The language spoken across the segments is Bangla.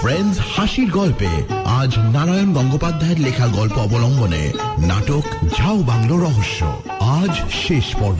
ফ্রেন্ডস হাসির গল্পে আজ নারায়ণ গঙ্গোপাধ্যায়ের লেখা গল্প অবলম্বনে নাটক ঝাউ বাংলো রহস্য, আজ শেষ পর্ব।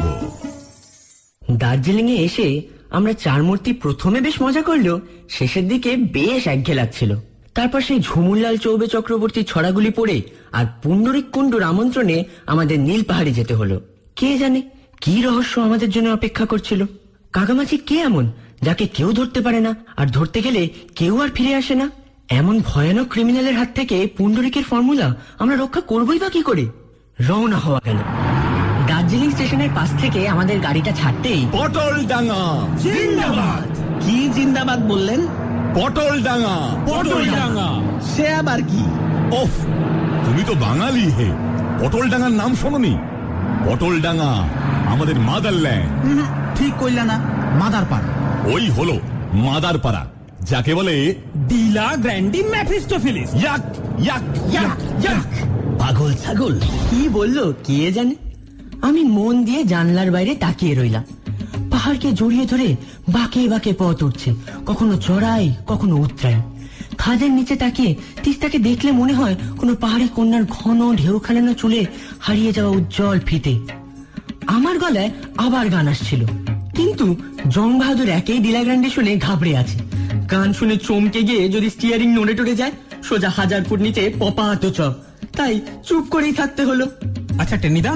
দার্জিলিং এ এসে আমরা চার মূর্তি প্রথমে বেশ মজা করলেও শেষের দিকে বেশ একঘেয়ে লাগছিল। তারপর সেই ঝুমুরলাল চৌবে চক্রবর্তীর ছড়াগুলি পড়ে আর পুণ্ডরিক কুণ্ডুর আমন্ত্রণে আমাদের নীল পাহাড়ে যেতে হলো। কে জানে কি রহস্য আমাদের জন্য অপেক্ষা করছিল। কাগামাছি কে এমন যাকে কেউ ধরতে পারে না, আর ধরতে গেলে কেউ আর ফিরে আসে না? এমন ভয়ানক ক্রিমিনালের হাত থেকে পুণ্ডরিকের ফর্মুলা আমরা রক্ষা করবই বা কি করে? রওনা হওয়া গেল। দার্জিলিং স্টেশনের পাশ থেকে আমাদের গাড়িটা ছাড়তেই পটলডাঙ্গা জিন্দাবাদ। কি জিন্দাবাদ বললেন? পটলডাঙ্গা। পটলডাঙ্গা সে আবার কি? ওফ, তুমি তো বাঙালি হে, পটলডাঙ্গার নাম শোনোনি? পটলডাঙ্গা আমাদের মাদারল্যান্ড। ঠিক কইলা না, মাদারপাড়া। ওই হলো মাদারপাড়া, যাকে বলে ডিলা গ্র্যান্ডি মেফিস্টোফেলিস। ইয়াক ইয়াক ইয়াক ইয়াক। পাগল ছাগল কি বললো কে জানে। আমি মন দিয়ে জানলার বাইরে তাকিয়ে রইলাম। পাহাড়কে জড়িয়ে ধরে বাঁকে বাঁকে পথ উঠছে, কখনো চড়াই কখনো উতরাই। খাদের নিচে তাকিয়ে তিস্তাকে দেখলে মনে হয় কোনো পাহাড়ি কন্যার ঘন ঢেউ খেলানো চুলে হারিয়ে যাওয়া উজ্জ্বল ফিতে। আমার গলায় আবার গান আসছিল, কিন্তু জং বাহাদুর একেই ডিলা গ্র্যান্ডে শুনে ঘাবড়ে আছে। গান শুনে চমকে গিয়ে যদি স্টিয়ারিং নড়ে টড়ে যায়, সোজা 1000 ফুট নিচে পপাত চপ। তাই চুপ করেই থাকতে হলো। আচ্ছা টেনিদা,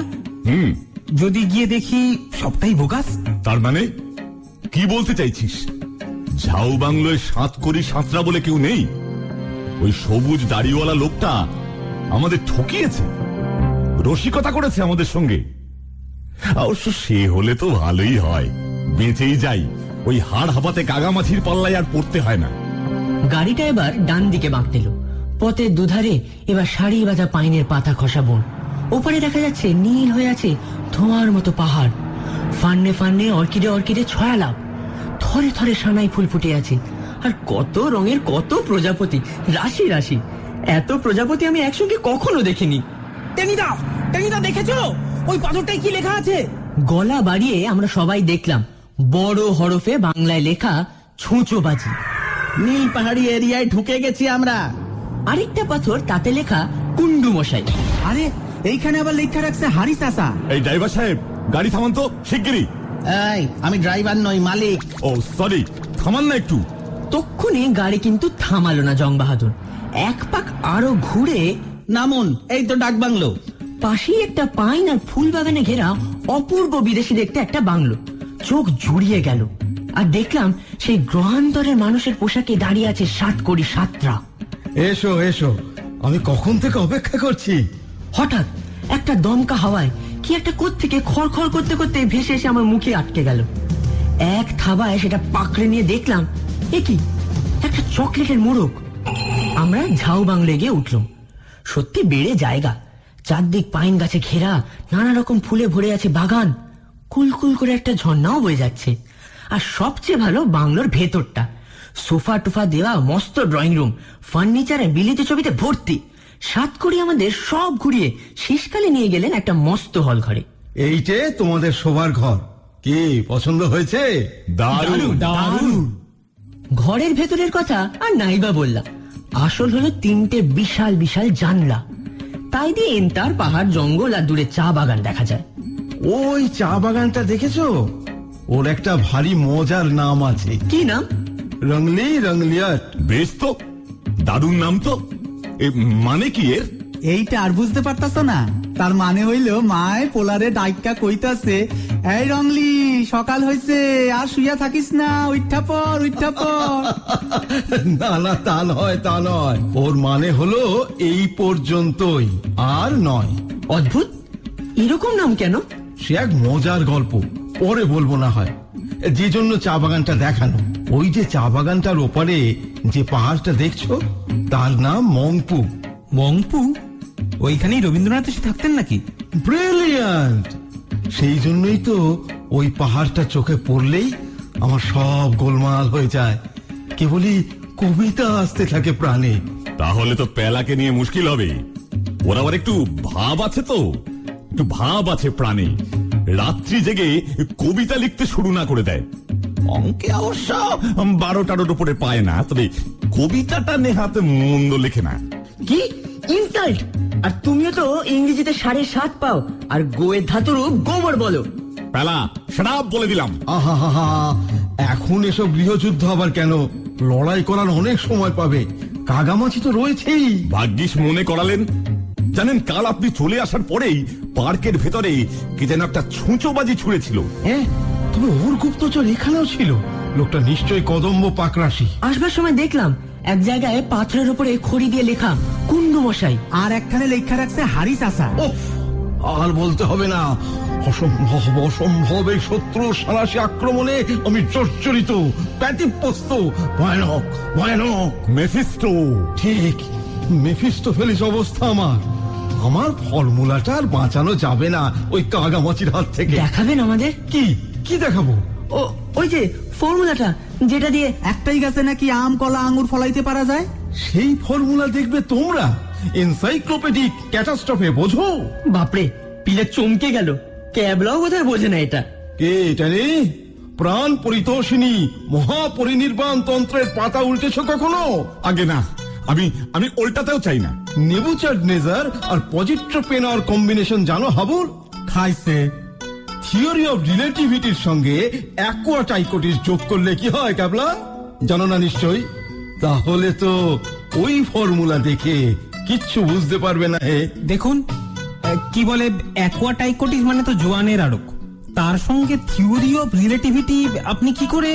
যদি গিয়ে দেখি সবটাই বোগাস? তার মানে কি বলতে চাইছিস? ঝাউ বাংলোয় সাতকড়ি সাঁতরা বলে কেউ নেই? ওই সবুজ দাড়িওয়ালা লোকটা আমাদের ঠকিয়েছে, রসিকতা করেছে আমাদের সঙ্গে। অবশ্য সে হলে তো ভালোই হয়, বেঁচেই যাই, ওই হাড় হাঁপাতে কাগামাছির পাল্লায় আর পড়তে হয় না। গাড়িটা এবার ডান দিকে বাঁকতেল। পথের দুধারে এবার সারি বাঁধা পাইনের পাতা খসা বন। ওপরে দেখা যাচ্ছে নীল হয়ে আছে ধোঁয়ার মতো পাহাড়। ফান্নে ফান্নে অর্কিডে অর্কিডে ছড়ালাম, থরে থরে সানাই ফুল ফুটে আছে। আর কত রঙের কত প্রজাপতি, রাশি রাশি। এত প্রজাপতি আমি একসঙ্গে কখনো দেখিনি। টেনিদা, টেনিদা দেখেছো ওই পাথরটায় কি লেখা আছে? গলা বাড়িয়ে আমরা সবাই দেখলাম বড় হরফে বাংলায় লেখা ছুঁচোবাজি। নীল পাহাড়ি এরিয়ায় ঢুকে গেছি আমরা। আরেকটা পাথর তাতে লেখা কুন্ডু মশাই। আরে এইখানে আবার লেখা রাখছে হারি চাচা। এই ড্রাইভার সাহেব, গাড়ি থামান তো শিগগিরই। এই, আমি ড্রাইভার নই, মালিক। ও সরি, থামান না একটু। তক্ষুনি গাড়ি কিন্তু থামালো না জং বাহাদুর। এক পাক আরো ঘুরে নামুন, এই তো ডাক বাংলো। পাশেই একটা পাইন আর ফুল বাগানে ঘেরা অপূর্ব বিদেশি দেখতে একটা বাংলো। চোখ জুড়িয়ে গেল, আর দেখলাম সেই গ্রহান্তরের মানুষের পোশাকে দাঁড়িয়ে আছে সাতকড়ি সাতরা। এসো এসো, আমি কখন থেকে অপেক্ষা করছি। হঠাৎ একটা দমকা হাওয়ায় কি একটা কোত্থেকে খড়খড় করতে করতে ভেসে এসে আমার মুখে আটকে গেল। এক থাবায় সেটা পাকড়ে নিয়ে দেখলাম এ কি, একটা চকলেটের মোড়ক। আমরা ঝাউ বাংলো গিয়ে উঠলাম। সত্যি বেড়ে জায়গা, চারদিক পাইন গাছে ঘেরা, নানা রকম ফুলে ভরে আছে বাগান। কুলকুল করে একটা ঝর্ণাও বয়ে যাচ্ছে। আর সবচেয়ে ভালো বাংলোর ভেতরটা, সোফা টুফা দেওয়া মস্ত ড্রয়িং রুম, ফার্নিচারে বিলিতি ছবিতে ভর্তি। সাতকড়ি আমাদের সব ঘুরিয়ে শীষকালে নিয়ে গেলেন একটা মস্ত হল ঘরে। এইটে তোমাদের শোবার ঘর, কি পছন্দ হয়েছে? দারুণ দারুণ। ঘরের ভেতরের কথা আর নাইবা বললাম। আসল হলো 3টে বিশাল বিশাল জানলা, তাই দিয়ে এন্তার পাহাড় জঙ্গল আর দূরে চা বাগান দেখা যায়। ওই চা বাগানটা দেখেছো? ওর একটা ভারী মজার নাম আছে। কি নাম? রংলি রংলিয়াট। বেশ তো, দারুণ নাম তো। মানে কি এর? এইটা আর বুঝতে পারতাছ না? তার মানে হইল মায় পোলারে ডাইকা কইতাছে, এই রংলি সকাল হইছে, আর শুইয়া থাকিস না, উঠা পর উঠা পর। না না, তা নয় তা নয়, ওর মানে হলো এই পর্যন্তই, আর নয়। অদ্ভুত, এরকম নাম কেন? সে এক মজার গল্প, পরে বলবো না হয়। যে জন্য চা বাগানটা দেখানো, ওই যে চা বাগানটার ওপারে যে পাহাড়টা দেখছো, তার নাম মংপু। মংপু? ওইখানেই রবীন্দ্রনাথ এসে থাকতেন নাকি? ব্রিলিয়ান্ট! সেই জন্যই তো ওই পাহাড়টা চোখে পড়লেই আমার সব গোলমাল হয়ে যায়, কেবলই কবিতা আসতে থাকে প্রাণে। তাহলে তো পেলাকে নিয়ে মুশকিল হবে। ওর আবার একটু ভাব আছে তো, একটু ভাব আছে প্রাণে। রাত্রি জেগে কবিতা লিখতে শুরু না করে দেয়। অঙ্কে অবশ্য 12টার উপরে পায় না, তবে কবিতাটা নেহাতে মন্দ লেখে না। কি ইনসাল্ট! আর তুমিও তো ইংরেজিতে 7.5 পাও, আর গোয়ের ধাতুরও গোবর বলো। পেলা, সেটা বলে দিলাম। আহা হা হা, এখন এসব গৃহযুদ্ধ আবার কেন? লড়াই করার অনেক সময় পাবে, কাগামাছি তো রয়েছেই। ভাগ্যিস মনে করালেন। জানেন, কাল আপনি চলে আসার পরেই পার্কের ভেতরে কে যেন একটা ছুঁচোবাজি ছুঁড়েছিল। হ্যাঁ, তবে ওর গুপ্তচর এখানেও ছিল। লোকটা নিশ্চয়ই কদম্ব পাকরাশি। আসবার সময় দেখলাম এক জায়গায় পাথরের উপরে খড়ি দিয়ে লেখা কুন্ডু মশাই, আর একখানে লেখা রাখছে হারি চাষা। ওহ, আর বলতে হবে না। অসম্ভব অসম্ভব এই শত্রু সারাশি আক্রমণে আমি জর্জরিত, ব্যতিব্যস্ত, ভয়ানক ভয়ানক। মেফিস্টো। ঠিক মেফিস্টোফেলিস অবস্থা আমার। আমার ফর্মুলাটা আর বাঁচানো যাবে না ওই কাগামাচির হাত থেকে। দেখাবেন আমাদের? কি কি দেখাবো? ও ওই যে ফর্মুলাটা, যেটা দিয়ে একটাই গাছে নাকি আম কলা আঙ্গুর ফলাইতে পারা যায়। সেই ফর্মুলা দেখবে তোমরা এনসাইক্লোপিডিক ক্যাটাস্ট্রফে, বোঝো? বাপরে, পিলে চমকে গেল। ক্যাবলাও বোধহয় বোঝে না এটা। কে এটা রে? প্রাণ পরিতোষিনী মহাপরিনির্বাণ তন্ত্রের পাতা উল্টেছ কখনো? আগে না, আমি ওল্টাতেও চাই না। নেবুচাডনেজার আর পজিট্রোপেনার কম্বিনেশন জানো হাবুল? খাইছে। থিওরি অফ রিলেটিভিটির সঙ্গে অ্যাকুয়াটাইকোটিস যোগ করলে কি হয় ক্যাবলা? জানো না নিশ্চয়ই। তাহলে তো ওই ফর্মুলা দেখে কিচ্ছু বুঝতে পারবে না। হে দেখুন, কি বলে অ্যাকুয়াটাইকোটিস মানে তো জোয়ানের আড়ক, তার সঙ্গে থিওরি অফ রিলেটিভিটি আপনি কি করে?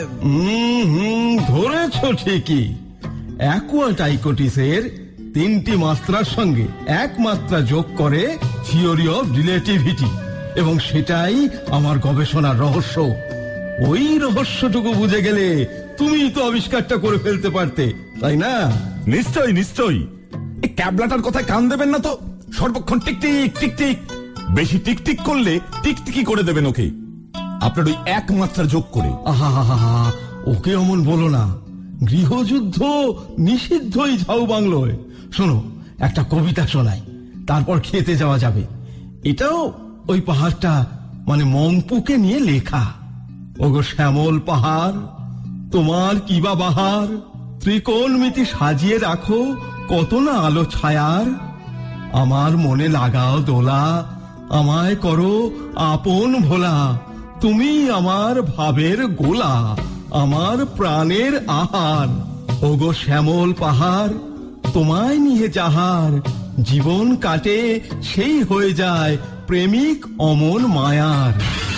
ধরেছ ঠিকই। অ্যাকুয়াটাইকোটিসের 3টি মাত্রার সঙ্গে এক মাত্রা যোগ করে থিওরি অফ রিলেটিভিটি, এবং সেটাই আমার গবেষণার রহস্য। ওই রহস্যটুকু বুঝে গেলে তুমি তো আবিষ্কারটা করে ফেলতে পারতে, তাই না? নিশ্চয়ই নিশ্চয়ই। এই ক্যাবলাটার কথায় কান দেবেন না তো। সর্বক্ষণ টিকটিক টিকটিক। বেশি টিকটিক করলে টিকটিকি করে দেবেন ওকে, আপনার ওই এক মাত্রা যোগ করে। আহা হা হা, ওকে অমন বলো না। গৃহযুদ্ধ নিষিদ্ধই ঝাউ বাংলোয়। শোনো, একটা কবিতা শোনাই, তারপর খেতে যাওয়া যাবে। এটাও ওই পাহাড়টা মানে মংপুকে নিয়ে লেখা। ওগো শ্যামল পাহাড়, তোমার কিবা বাহার, ত্রিকোণমিতি সাজিয়ে রাখো কত না আলো ছায়ার। আমার মনে লাগাও দোলা, আমায় করো আপন ভোলা। তুমি আমার ভাবের গোলা, আমার প্রাণের আহার। ওগো শ্যামল পাহাড়, তোমায় নিয়ে যাহার জীবন কাটে সেই হয়ে যায় প্রেমিক অমন মায়ার।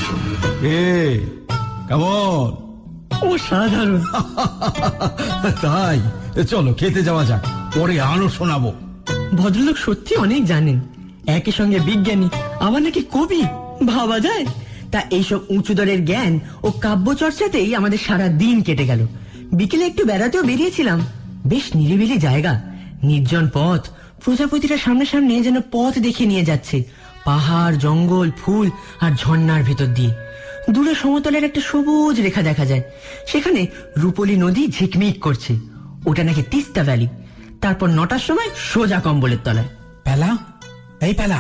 কেমন? অসাধারণ। তাই চলো খেতে যাওয়া যাক, পরে আরো শোনাবো। ভদ্রলোক সত্যি অনেক জানেন, একই সঙ্গে বিজ্ঞানী, আবার নাকি কবি, ভাবা যায়? তা এইসব উঁচু দরের জ্ঞান ও কাব্য চর্চাতেই আমাদের সারা দিন কেটে গেল। বিকেলে একটু বেড়াতেও বেরিয়েছিলাম। বেশ নিরিবিলি জায়গা, নির্জন পথ, প্রজাপতিরা সামনে সামনে যেন পথ দেখিয়ে নিয়ে যাচ্ছে, পাহাড়, জঙ্গল, ফুল আর ঝর্ণার ভেতর দিয়ে। দূরে সমতলের একটা সবুজ রেখা দেখা যায়, সেখানে রূপলী নদী ঝিকমিক করছে। ওটা নাকি তিস্তা ভ্যালি। তারপর 9টার সময় সোজা কম্বলের তলায়। পেলা, এই পেলা,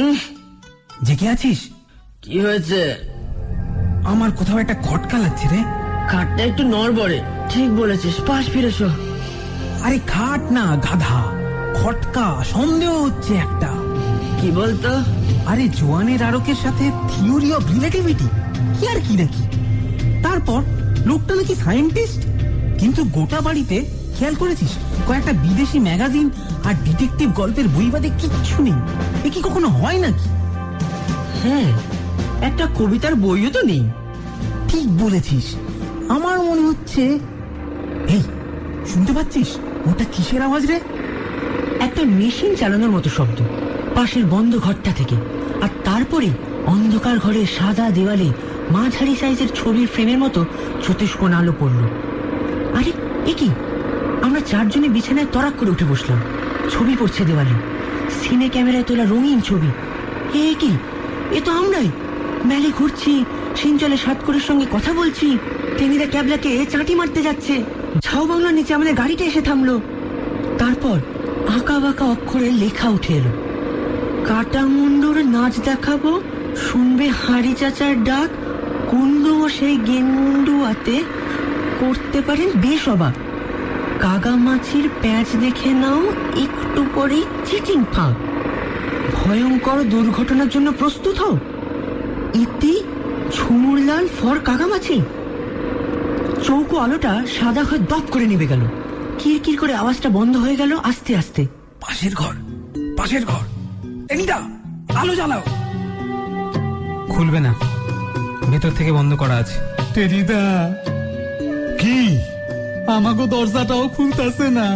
জেগে আছিস? কি হয়েছে? আমার কোথাও একটা খটকা লাগছে রে। খাটটা একটু নড়বড়ে। ঠিক বলেছিস, পাশ ফিরেছ। আরে খাট না গাধা, খটকা, সন্দেহ হচ্ছে একটা। কি বলতো? আরে জোয়ানের আড়কের সাথে থিওরি অফ রিলেটিভিটি, কি আর কি নাকি। তারপর লোকটা নাকি সায়েন্টিস্ট, কিন্তু গোটা বাড়িতে খেয়াল করেছিস কয়েকটা বিদেশি ম্যাগাজিন আর ডিটেকটিভ গল্পের বই বাদে কিচ্ছু নেই। এ কি কখনো হয় নাকি? হ্যাঁ, একটা কবিতার বইও তো নেই। ঠিক বলেছিস, আমার মনে হচ্ছে। এই শুনতে পাচ্ছিস ওটা কিসের আওয়াজ রে? একটা মেশিন চালানোর মতো শব্দ পাশের বন্ধ ঘরটা থেকে। আর তারপরে অন্ধকার ঘরে সাদা দেওয়ালে মাঝারি সাইজের ছবির ফ্রেমের মতো চতুষ্কোণ আলো পড়ল। আরে এ কি! আমরা 4 জনে বিছানায় তরাক করে উঠে বসলাম। ছবি পড়ছে দেওয়ালে, সিনে ক্যামেরায় তোলা রঙিন ছবি। এ কি! এ তো আমরাই। মেলে ঘুরছি, সিঞ্চলে সাতকরের সঙ্গে কথা বলছি, টেনিদা ক্যাবলাকে চাঁটি মারতে যাচ্ছে। ঝাউ বাংলার নিচে আমাদের গাড়িটা এসে থামলো। তারপর আঁকা বাঁকা অক্ষরে লেখা উঠে এলো, কাটা মুন্ডুর নাচ দেখাবো, শুনবে হাড়ি চাচার ডাক, কুন্ডু সেই গেন্ডুয়াতে করতে পারেন বেশ অবাক। কাগামাছির প্যাঁচ দেখে নাও, একটু পরেই চিটিং ফাঁক। ভয়ঙ্কর দুর্ঘটনার জন্য প্রস্তুত হও। ইতি ঝুমুরলাল ফর কাগামাছি। চৌকো আলোটা সাদা হয়ে দপ করে নেমে গেল। কিরকির করে আওয়াজটা বন্ধ হয়ে গেল আস্তে আস্তে। পাশের ঘর, পাশের ঘর। টেনিদা, আলো জ্বালাও। খুলবে না, ভেতর থেকে বন্ধ করা আছে। টেনিদা, কি আমাগো দরজাটাও খুলতেছে না।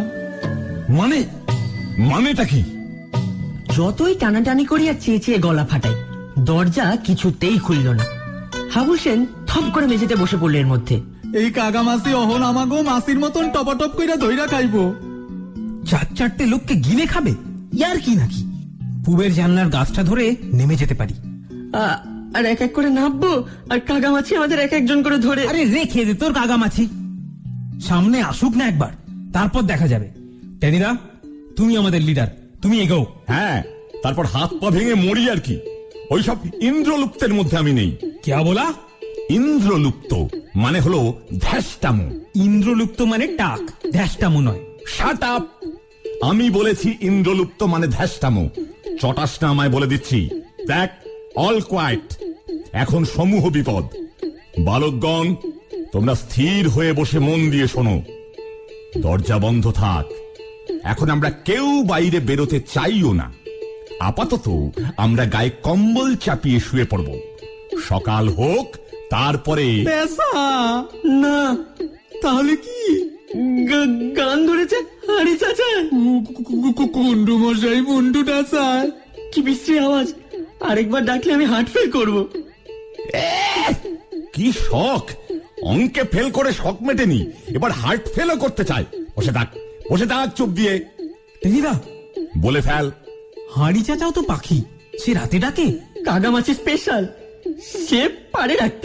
মানেটা কি? যতই টানাটানি করি আর চেয়ে চেয়ে গলা ফাটাই, দরজা কিছুতেই খুলল না। হাবুল সেন থপ করে মেঝেতে বসে পড়ল এর মধ্যে। এই কাগামাছি অহন আমাগো মাছির মতন টপাটপ কইরা ধইরা খাইবো। 4-4টে লোককে গিলে খাবে, ইয়ার কি নাকি? পুবের জানলার গাছটা ধরে নেমে যেতে পারি। আর এক এক করে নামবো, আর কাগামাছি আমাদের এক একজন করে ধরে। আরে রেখে দে তোর কাগামাছি, সামনে আসুক না একবার, তারপর দেখা যাবে। টেনিদা, তুমি আমাদের লিডার, তুমি এগোও। হ্যাঁ, তারপর হাত পা ভেঙে মরি আর কি। ওইসব ইন্দ্রলুপ্তের মধ্যে আমি নেই। কে বলা? ইন্দ্রলুপ্ত মানে হলো ধ্যাসটামো। ইন্দ্রলুপ্ত মানে টাক, ধ্যাসটামো নয়। Shut up! আমি বলেছি ইন্দ্রলুপ্ত মানে ধ্যাসটামো। চটাস না আমায় বলে দিচ্ছি। দেখ, অল কোয়াইট, এখন সমূহ বিপদ। বালকগণ, তোমরা স্থির হয়ে বসে মন দিয়ে শোনো। দরজা বন্ধ থাক। এখন আমরা কেউ বাইরে বেরোতে চাইও না। আপাতত আমরা গায়ে কম্বল চাপিয়ে শুয়ে পড়ব। সকাল হোক, তারপরে। পেশা না, তাহলে কি? গান ধরেছে হাড়ি চাচা। কুন্ডু মশাই, মুন্ডুটা চায়। কি বিশ্রী আওয়াজ! আরেকবার ডাকলে আমি হার্ট ফেল করবো। কি শখ! অঙ্কে ফেল করে শখ মেটেনি, এবার হার্ট ফেলও করতে চায়। বসে থাক, বসে থাক চুপ দিয়ে। টেনিদা, বলে ফেল। হাঁড়ি চাচাও তো পাখি, সে রাতে ডাকে। কাগামাছি স্পেশাল, সে পারে রাখতে।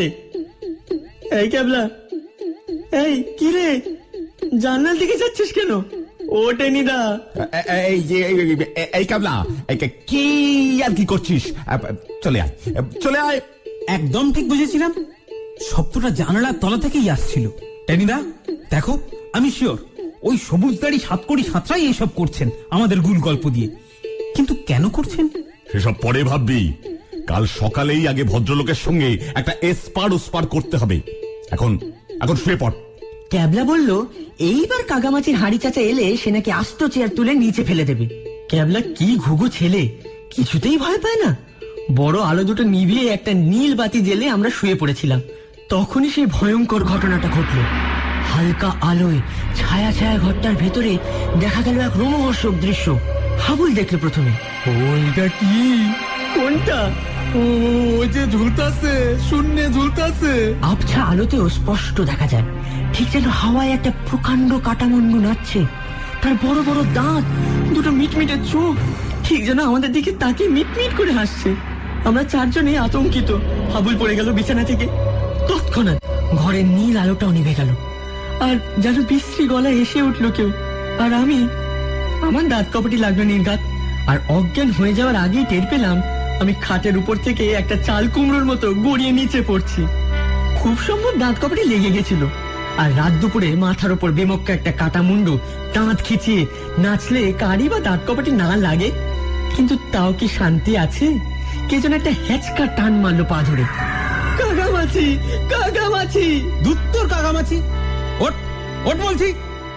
এই ক্যাবলা, এই কি রে, জানলার দিকে যাচ্ছিস কেন? ও টেনিদা, এই যে এই কাবলা, কি আর কি করছিস? চলে আয়, চলে আয়। একদম ঠিক বুঝেছিলাম, শব্দটা জানালার তলা থেকেই আসছিল। টেনিদা দেখো, আমি শিওর ওই সবুজ দাড়ি সাতকড়ি সাঁতরাই এইসব করছেন আমাদের গুল গল্প দিয়ে। কিন্তু কেন করছেন সেসব পরে ভাববি। কাল সকালেই আগে ভদ্রলোকের সঙ্গে একটা এসপার ওসপার করতে হবে। এখন শুয়ে পড়। ক্যাবলা বলল এইবার কাগামাছির হাড়ি চাচা এলে সে নাকি আস্ত চেয়ার তুলে নিচে ফেলে দেবে। ক্যাবলা কি ঘুঘু ছেলে, কিছুতেই ভয় পায় না। বড় আলো দুটো নিভিয়ে একটা নীল বাতি জ্বেলে আমরা শুয়ে পড়েছিলাম। তখনই সেই ভয়ঙ্কর ঘটনাটা ঘটল। হালকা আলোয় ছায়া ছায়া ঘরটার ভেতরে দেখা গেল এক রোমহর্ষক দৃশ্য। হাবুল দেখলো প্রথমে। ওইটা কি? কোনটা? ওই যে ঝুলতাছে, শূন্যে ঝুলতাছে। আবছা আলোতেও স্পষ্ট দেখা যায়, ঠিক যেন হাওয়ায় একটা প্রকাণ্ড কাটামুন্ডু নাচছে। তার বড় বড় দাঁত, দুটো মিটমিটে চোখ, ঠিক যেন আমাদের দিকে তাকে মিটমিট করে হাসছে। আমরা চারজনে আতঙ্কিত। হাবুল পড়ে গেল বিছানা থেকে। তৎক্ষণাৎ ঘরের নীল আলোটাও নিভে গেল, আর যেন বিশ্রী গলায় এসে উঠলো কেউ। আর আমার দাঁত কপাটি লাগলো নির্ঘাত। আর অজ্ঞান হয়ে যাওয়ার আগেই টের পেলাম আমি খাটের উপর থেকে একটা চাল কুমড়োর মতো গড়িয়ে নিচে পড়ছি। খুব সম্ভব দাঁত কপাটি লেগে গেছিল। আর রাত দুপুরে মাথার উপর বেমক্কা একটা কাটা মুন্ডু দাঁত খিচিয়ে নাচলে কারি বা দাঁত কপাটি না লাগে? কিন্তু তাও কি শান্তি আছে? কে যেন একটা হেঁচকা টান মারলো পা ধরে। কাগামাছি, কাগামাছি! দুত্তর কাগামাছি, ওঠ ওঠ বলছি।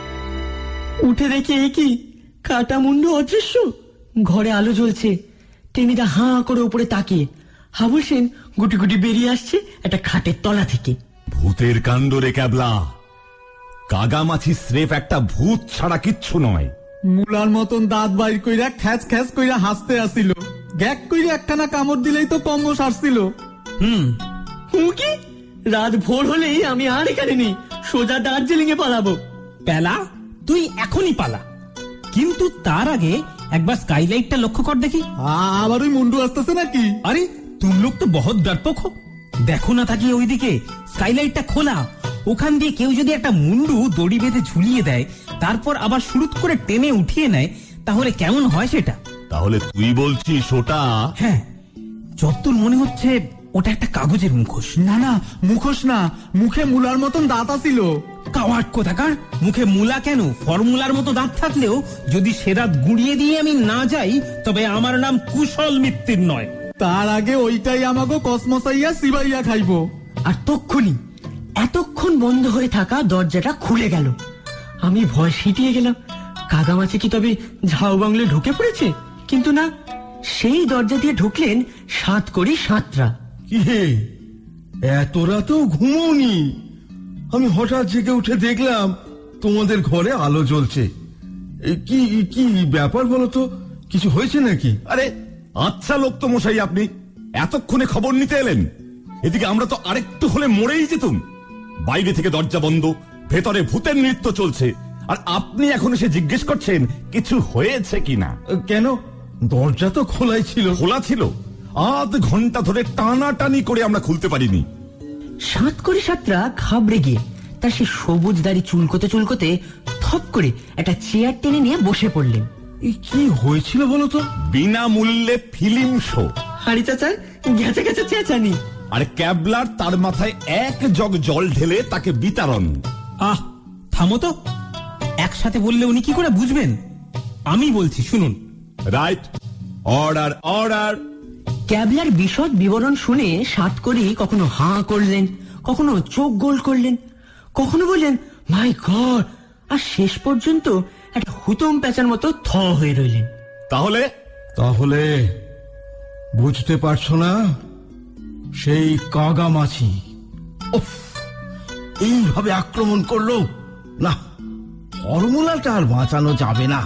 উঠে দেখি এ কি, কাটা মুন্ডু অদৃশ্য। ঘরে আলো জ্বলছে। টেনিদা হাঁ করে উপরে তাকিয়ে। হাবুল সেন গুটি গুটি বেরিয়ে আসছে একটা খাটের তলা থেকে। ভূতের কাণ্ড রে ক্যাবলা। কাগামাছি স্রেফ একটা ভূত ছাড়া কিচ্ছু নয়। মুলার মতন দাঁত বাইর কইরা খ্যাচ খ্যাচ কইরা হাসতে আসিল। গ্যাক কইরা একখানা কামড় দিলেই তো কম্ম সারছিল। কি রাত ভোর হলেই আমি আর এখানে নেই, সোজা দার্জিলিং এ পালাবো। পেলা, তুই এখনই পালা, কিন্তু তার আগে একবার স্কাইলাইটটা লক্ষ্য কর দেখি। আবার ওই মুন্ডু আসতেছে নাকি? আরে তুম লোক তো বহুত ডরপোক হো, দেখো না তাকিয়ে ওইদিকে। স্কাইলাইটটা খোলা, ওখান দিয়ে কেউ যদি একটা মুন্ডু দড়ি বেঁধে ঝুলিয়ে দেয়, তারপর আবার শুরুত করে টেনে উঠিয়ে নেয়, তাহলে কেমন হয় সেটা? তাহলে তুই বলছিস ওটা? হ্যাঁ, যতদূর মনে হচ্ছে ওটা একটা কাগজের মুখোশ। না না, মুখোশ না, মুখে মুলার মতন দাঁত আছিল। কাওয়ার্ড কোথাকার, মুখে মুলা কেন, ফর্মুলার মতো দাঁত থাকলেও যদি সে রাত গুড়িয়ে দিয়ে আমি না যাই তবে আমার নাম কুশল মিত্তির নয়। তার আগে ওইটাই আমাকে কসমসাইয়া সিবাইয়া খাইবো। আর তক্ষুনি এতক্ষণ বন্ধ হয়ে থাকা দরজাটা খুলে গেল। আমি ভয় সিটিয়ে গেলাম, কাগামাছি কি তবে ঝাউ বাংলো ঢুকে পড়েছে? কিন্তু না, সেই দরজা দিয়ে ঢুকলেন সাতকড়ি সাঁতরা। কি হে, এত রাতেও ঘুমোনি? আমি হঠাৎ জেগে উঠে দেখলাম তোমাদের ঘরে আলো জ্বলছে। কি কি ব্যাপার বলো তো, কিছু হয়েছে নাকি? আরে আচ্ছা লোক তো মশাই, আপনি এতক্ষণে খবর নিতে এলেন? এদিকে আমরা তো আরেকটু হলে মরেই যেতুম। বাইরে থেকে দরজা বন্ধ, ভেতরে ভূতের নৃত্য চলছে, আর আপনি এখন এসে জিজ্ঞেস করছেন কিছু হয়েছে কিনা। কেন, দরজা তো খোলাই ছিল। খোলা ছিল, আধ ঘন্টা ধরে টানাটানি করে আমরা খুলতে পারিনি। সাতকড়ি সাঁতরা ঘাবড়ে গিয়ে তার সে সবুজ দাড়ি চুলকোতে চুলকোতে থপ করে একটা চেয়ার টেনে নিয়ে বসে পড়লেন। কি হয়েছিল বলো তো? বিনামূল্যে ফিল্ম শো, হাড়ি চাচার গেছে গেছে চেঁচানি, আর ক্যাবলার তার মাথায় এক জগ জল ঢেলে তাকে বিতরণ। আহ, থামো তো, একসাথে বললে উনি কি করে বুঝবেন? আমি বলছি, শুনুন। Right, order order. ক্যাবলার বিশদ বিবরণ শুনে সাতকড়ি কখনো হাঁ করলেন, কখনো চোখ গোল করলেন, কখনো বললেন মাই গড, আর শেষ পর্যন্ত একটা হুতম পেঁচার মতো থ হয়ে রইলেন। তাহলে তাহলে বুঝতে পারছো না? সেই কাগামাছি উফ, এইভাবে আক্রমণ করলো। না, ফর্মুলাটা আর বাঁচানো যাবে না।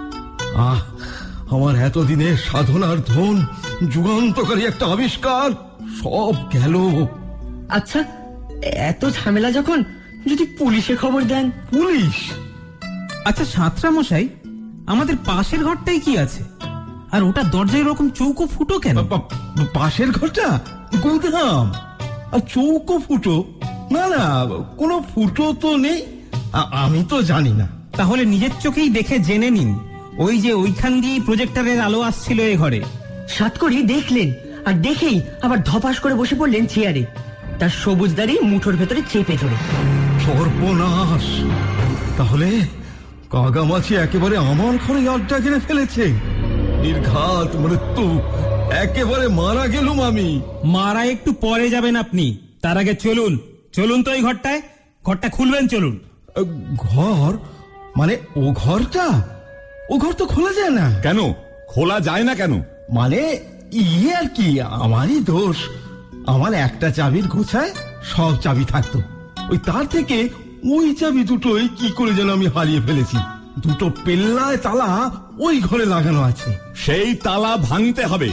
আমার এতদিনের সাধনার ধন, যুগান্তকারী একটা আবিষ্কার, সব গেল। আচ্ছা, এত ঝামেলা যখন, যদি পুলিশে খবর দেন? পুলিশ? আচ্ছা সাঁতরা মশাই, আমাদের পাশের ঘরটাই কি আছে? আর ওটা দরজায় এরকম চৌকো ফুটো কেন? পাশের ঘরটা গুদাম, আর চৌকো ফুটো? না না, কোনো ফুটো তো নেই, আমি তো জানি না। তাহলে নিজের চোখেই দেখে জেনে নিন। ওই যে ওইখান দিয়ে প্রজেক্টরের আলো আসছিল এ ঘরে। সাতকড়ি দেখলেন, আর দেখেই আবার ধপাস করে বসে পড়লেন চেয়ারে, তার সবুজ দাড়ি মুঠোর ভেতরে চেপে ধরে। সর্বনাশ! তাহলে কাগামাছি একেবারে আমার ঘরে আড্ডা গেড়ে ফেলেছে। নির্ঘাত মৃত্যু, একেবারে মারা গেলুম আমি। মারা একটু পরে যাবেন আপনি, তার আগে চলুন চলুন তো এই ঘরটায়, ঘরটা খুলবেন, চলুন। ঘর মানে ও ঘরটা? ও ঘর তো খোলা যায় না। কেন খোলা যায় না কেন? মানে ইয়ে আর কি, আমারই দোষ। আমার একটা চাবির গোছায় সব চাবি থাকতো, ওই তার থেকে ওই চাবি দুটোই কি করে যেন আমি হারিয়ে ফেলেছি। দুটো পেল্লায় তালা ওই ঘরে লাগানো আছে। সেই তালা ভাঙতে হবে।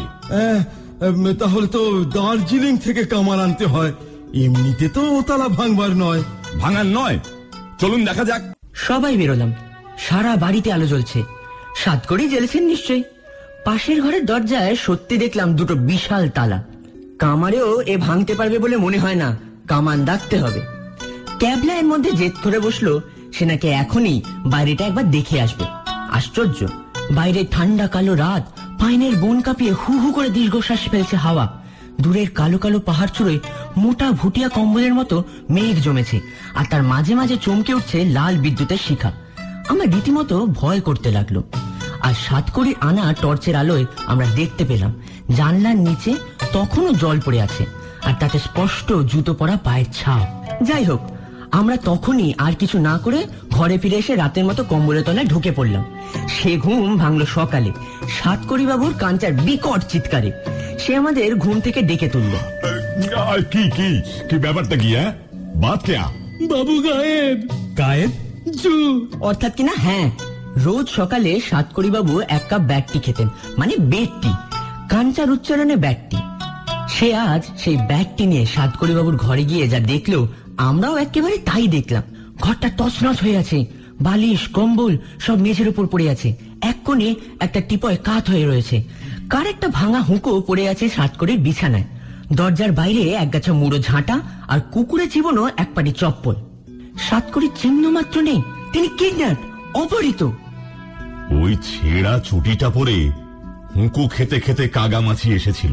তাহলে তো দার্জিলিং থেকে কামার আনতে হয়, এমনিতে তো ও তালা ভাঙবার নয়। ভাঙার নয়, চলুন দেখা যাক। সবাই বেরোলাম, সারা বাড়িতে আলো জ্বলছে। সাতকড়ি জ্বেলেছেন নিশ্চয়ই। পাশের ঘরের দরজায় সত্যি দেখলাম দুটো বিশাল তালা। কামারেও এ ভাঙতে পারবে বলে মনে হয় না, কামান ডাকতে হবে। ক্যাবলা এর মধ্যে জেদ ধরে বসলো, সে নাকি এখনই বাইরেটা একবার দেখে আসবে। আশ্চর্য, বাইরে ঠান্ডা কালো রাত, পাইনের বন কাঁপিয়ে হু হু করে দীর্ঘশ্বাস ফেলছে হাওয়া। দূরের কালো কালো পাহাড় চূড়োয় মোটা ভুটিয়া কম্বলের মতো মেঘ জমেছে, আর তার মাঝে মাঝে চমকে উঠছে লাল বিদ্যুতের শিখা। আমার রীতিমতো ভয় করতে লাগলো। আর সাতকড়ির আনা টর্চের আলোয় আমরা দেখতে পেলাম জানলার নিচে তখনও জল পড়ে আছে, আর তাতে স্পষ্ট জুতো পরা পায়ের ছাপ। যাই হোক, আমরা তখনই আর কিছু না করে ঘরে ফিরে এসে রাতের মতো কম্বলের তলায় ঢুকে পড়লাম। সে ঘুম ভাঙলো সকালে সাতকড়ি বাবুর কাঞ্চার বিকট চিৎকারে। সে আমাদের ঘুম থেকে ডেকে তুলল। কি কি কি ব্যাপারটা কি? বাত কেয়া? বাবু গায়েব। গায়েব? অর্থাৎ কিনা হ্যাঁ, রোজ সকালে সাতকড়ি বাবু এক কাপ ব্যাটটি খেতেন, মানে বেটটি, কাঞ্চার উচ্চারণে ব্যাটটি। সে আজ সেই ব্যাগটি নিয়ে সাতকড়ি বাবুর ঘরে গিয়ে যা দেখলো, আমরাও একেবারে তাই দেখলাম। ঘরটা তছনছ হয়ে আছে, বালিশ কম্বল সব মেঝের উপর পড়ে আছে। এক কোণে একটা টিপয় কাত হয়ে রয়েছে, কার একটা ভাঙা হুঁকো পড়ে আছে সাতকড়ির বিছানায়। দরজার বাইরে একগাছা মুড়ো ঝাঁটা, আর কুকুরে চিবোনো এক পাটি চপ্পল। সাতকড়ির চিহ্ন মাত্র নেই, তিনি কিডন্যাপ, অপহৃত। ওই ছেঁড়া ছুটিটা পরে হুঁকো খেতে খেতে কাগামাছি এসেছিল।